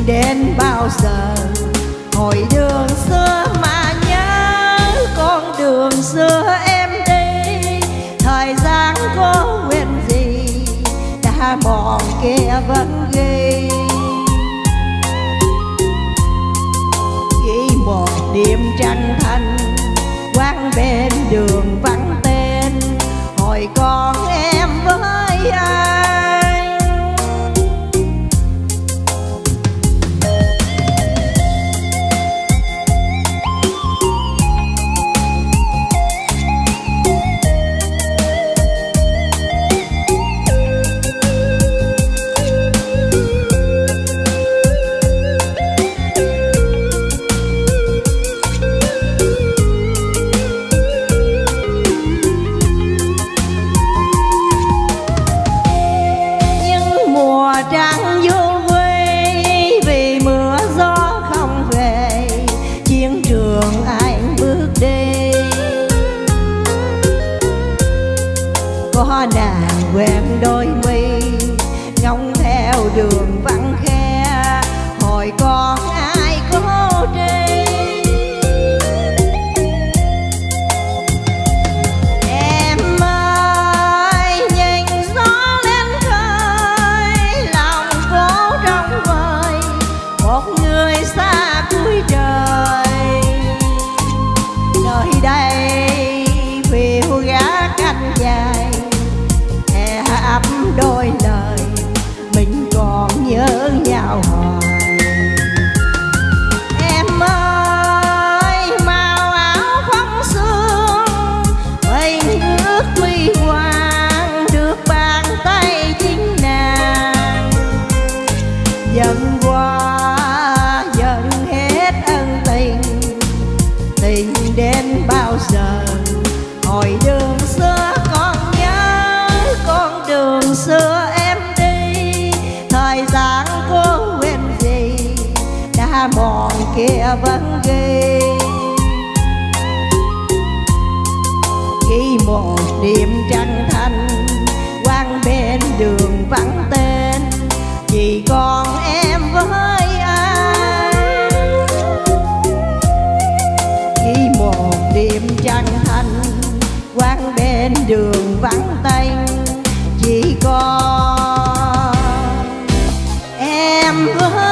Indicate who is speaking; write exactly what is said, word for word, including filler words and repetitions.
Speaker 1: đến bao giờ. Hồi đường xưa mà nhớ con đường xưa em đi, thời gian có quên gì đã mòn kia vẫn ghi. Ghi một đêm trăng thanh quán bên đường vắng tên, hồi con em với ai. Trăng vô quê vì mưa gió không về, chiến trường anh bước đi. Có nàng quen đôi mi ngóng theo đường vắng khe, hồi con ai có tri. Trời nơi đây phiêu gác cánh dài, hè ấp đôi lời mình còn nhớ nhau hoài. Em ơi màu áo phóng sương, mình ước huy hoàng được bàn tay chính nàng. Dần qua tình đến bao giờ. Hồi đường xưa con nhớ con đường xưa em đi, thời gian có quên gì đã mòn kia vẫn ghi. Ghi một đêm trăng thanh quán bên đường vắng tên, chỉ còn em với đêm trăng thanh quán bên đường vắng tanh, chỉ còn em với